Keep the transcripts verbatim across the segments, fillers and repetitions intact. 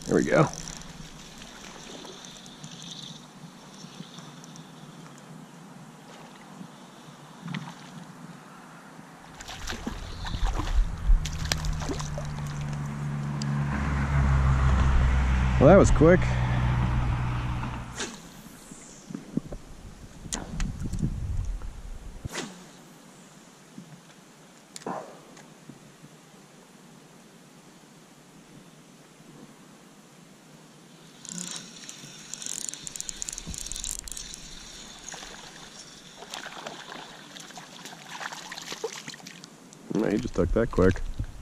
There we go. Well, that was quick. He just took that quick.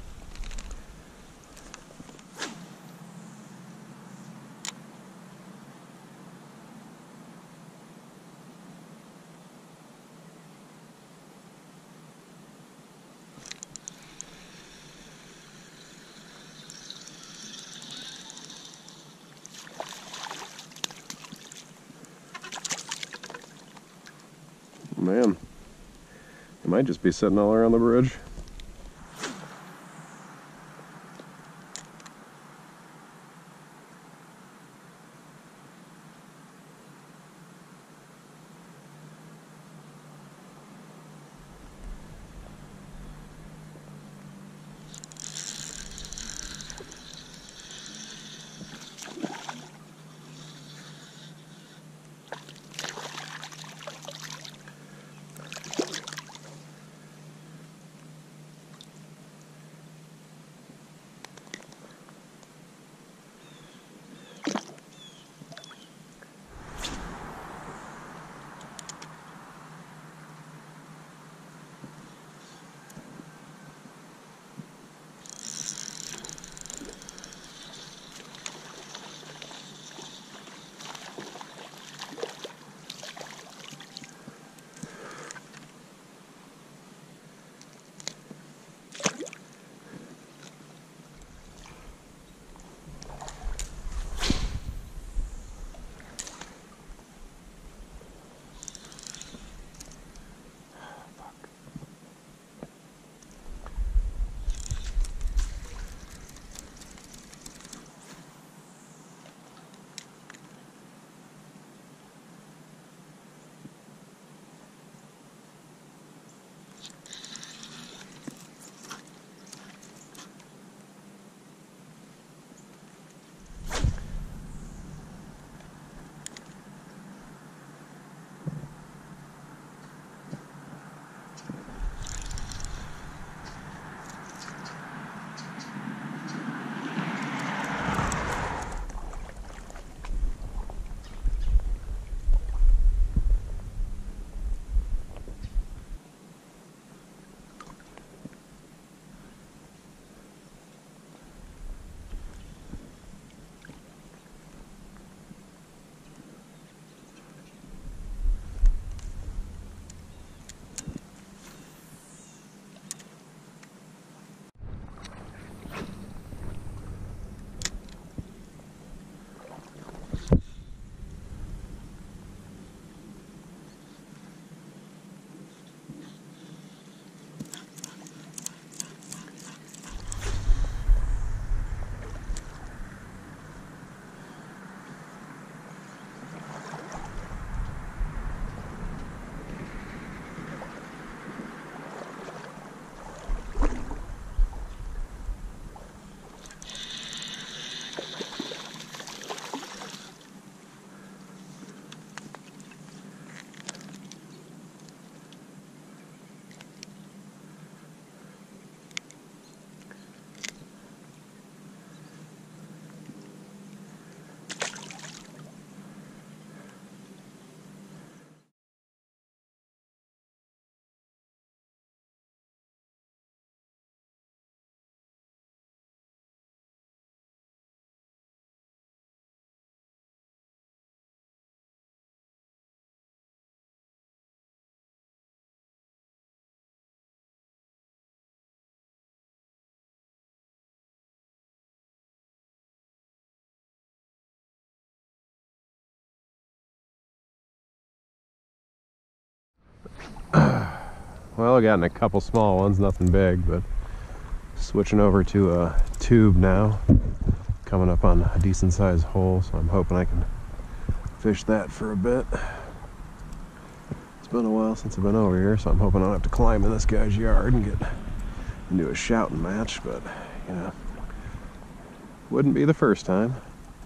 Man, it might just be sitting all around the bridge. Well, I've gotten a couple small ones, nothing big, but switching over to a tube now. coming up on a decent sized hole, so I'm hoping I can fish that for a bit. It's been a while since I've been over here, so I'm hoping I don't have to climb in this guy's yard and get into a shouting match, but you know, wouldn't be the first time.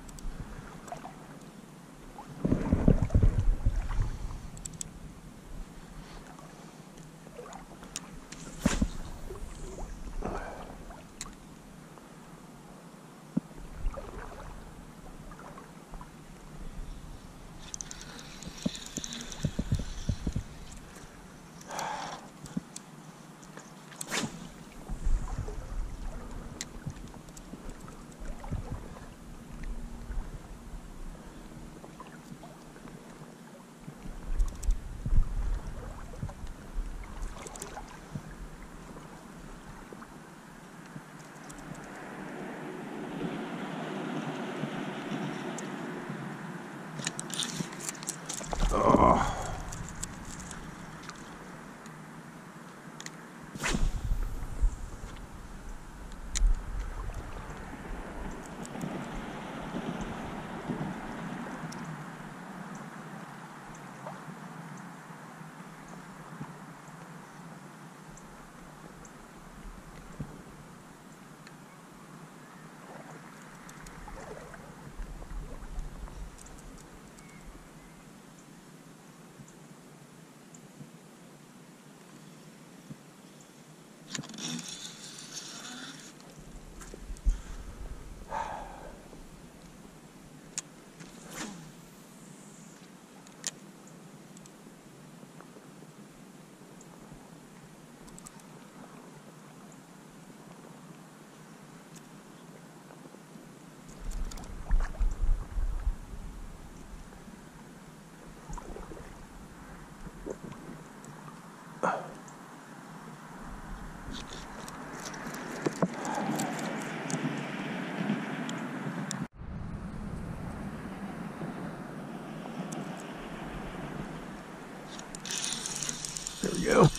Oh. There we go.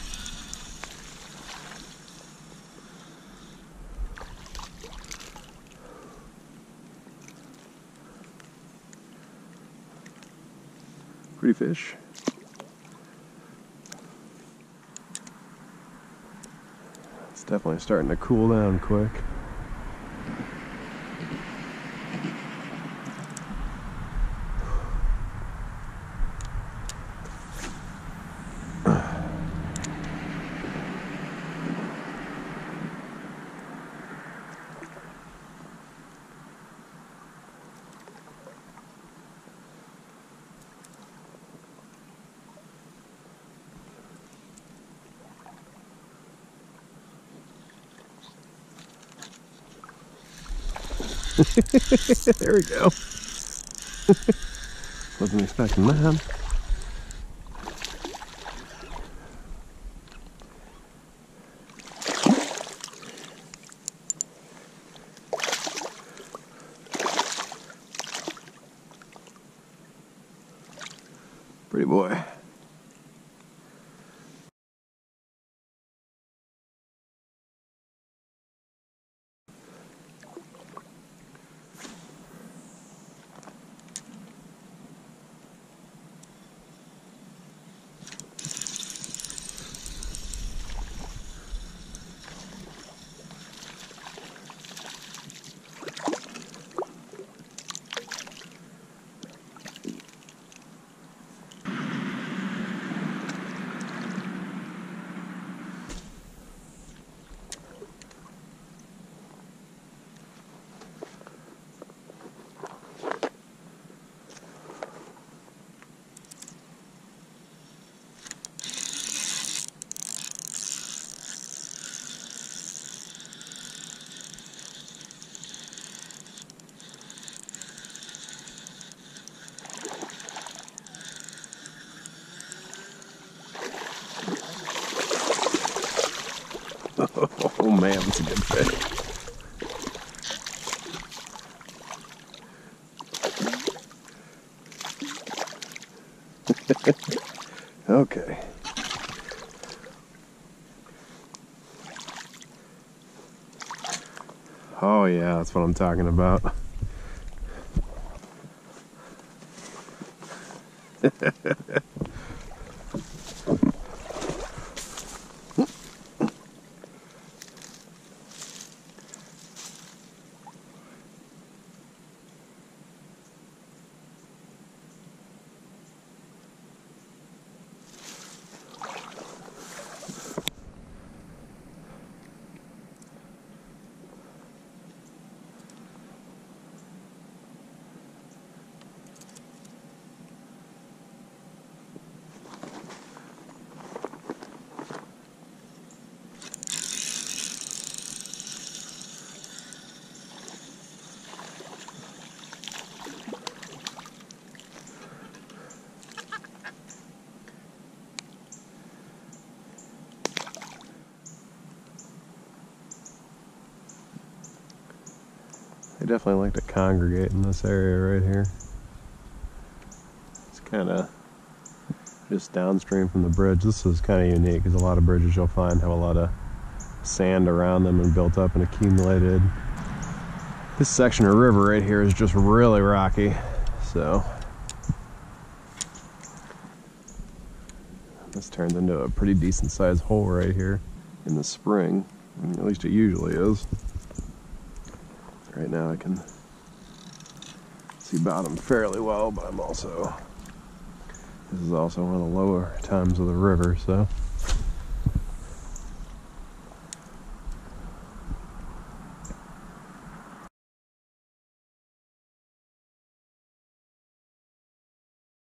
Pretty fish. It's definitely starting to cool down quick. There we go. Wasn't expecting that. Pretty boy. Oh man, that's a good fish. Okay. Oh yeah, that's what I'm talking about. They definitely like to congregate in this area right here. It's kind of just downstream from the bridge. This is kind of unique because a lot of bridges you'll find have a lot of sand around them and built up and accumulated. This section of river right here is just really rocky, so this turns into a pretty decent sized hole right here in the spring. I mean, at least it usually is. Right now I can see bottom fairly well, but I'm also, this is also one of the lower times of the river, so